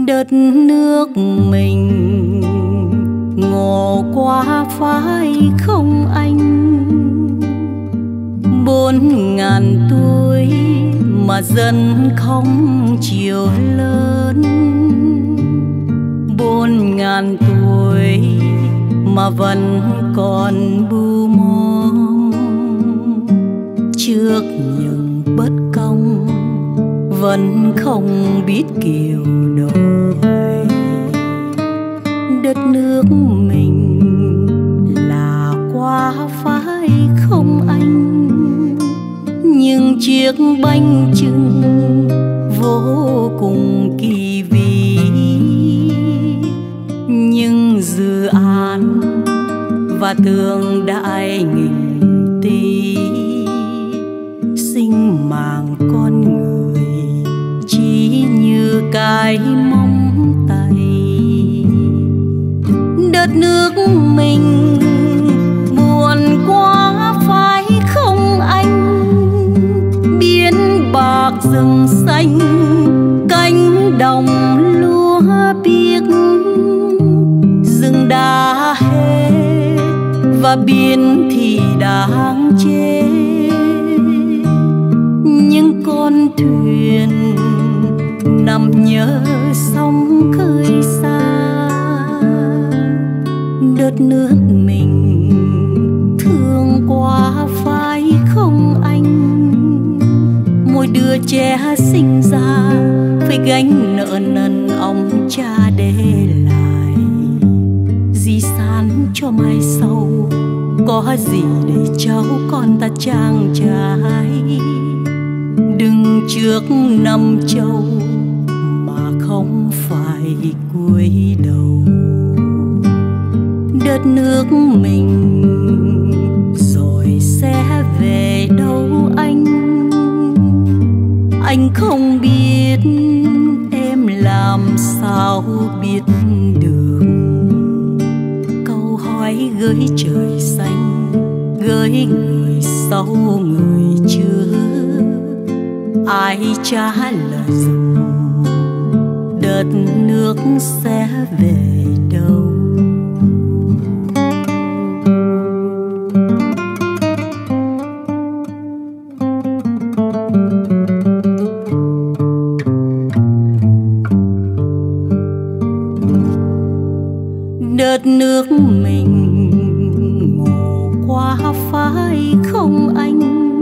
Đất nước mình ngộ quá phải không anh? 4.000 tuổi mà dân không chịu lớn, 4.000 tuổi mà vẫn còn bu mom. Trước những bất công vẫn không biết kiều đổi. Đất nước mình là quá phải không anh? Nhưng chiếc bánh chưng vô cùng kỳ vĩ, nhưng dự án và tương đại nghìn tỷ, sinh mạng con người chỉ như cái móng tay. Đất nước mình buồn quá phải không anh? Biến bạc rừng xanh, cánh đồng lúa biếc, rừng đã hết và biển thì đang chết. Những con thuyền nằm nhớ sóng khơi xa. Đất nước mình thương quá phải không anh? Mỗi đứa trẻ sinh ra phải gánh nợ nần ông cha để lại. Di sản cho mai sau có gì để cháu con ta trang trải. Đừng trước năm châu mà không phải cúi đầu. Đất nước mình rồi sẽ về đâu anh? Anh không biết, em làm sao biết được. Câu hỏi gửi trời xanh, gửi người sau người trước, ai trả lời dùm đất nước sẽ về đâu? Đất nước mình ngộ quá phải không anh?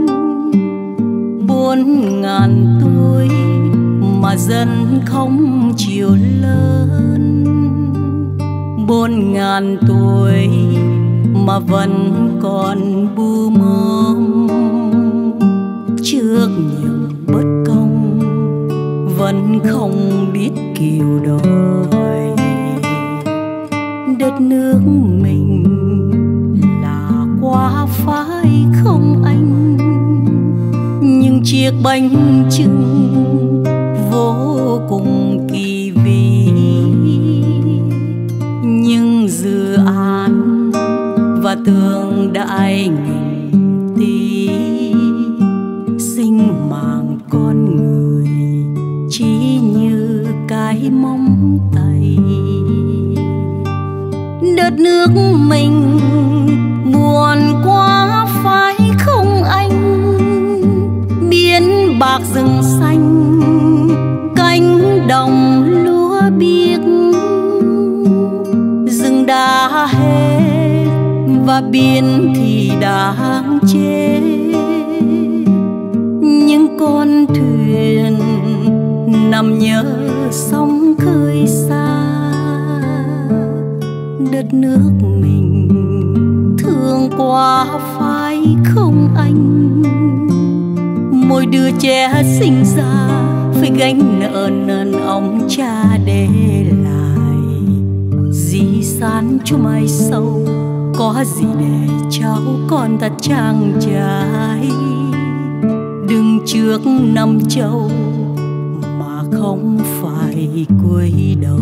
4.000 tuổi mà dân không chịu lớn, 4.000 tuổi mà vẫn còn bu mom. Trước những bất công vẫn không biết kiều đổi. Đất nước mình là quá phải không anh? Nhưng chiếc bánh chưng vô cùng kỳ vĩ, nhưng dự án và tương đại nghìn tỷ, sinh mạng con người chỉ như cái móng tay. Đất nước mình buồn quá phải không anh? Biến bạc rừng xanh, cánh đồng lúa biếc, rừng đã hết và biển thì đang chết. Những con thuyền nằm nhớ sóng khơi xa. Đất nước mình thương quá phải không anh? Mỗi đứa trẻ sinh ra phải gánh nợ nần ông cha để lại. Di sản cho mai sau có gì để cháu con ta trang trải. Đừng trước năm châu mà không phải cúi đầu.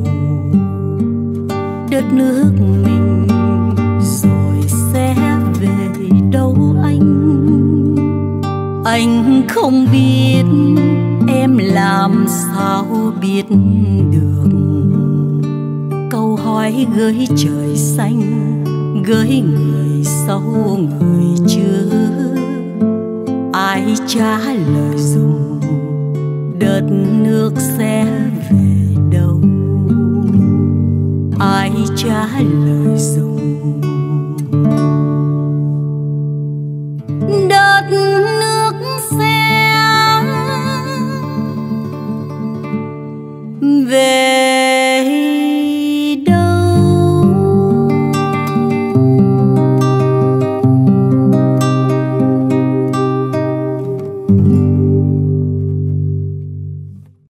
Đất nước mình rồi sẽ về đâu anh? Anh không biết, em làm sao biết được. Câu hỏi gửi trời xanh, gửi người sâu người chưa. Ai trả lời dùm đất nước sẽ về đâu? Ai trả lời dùm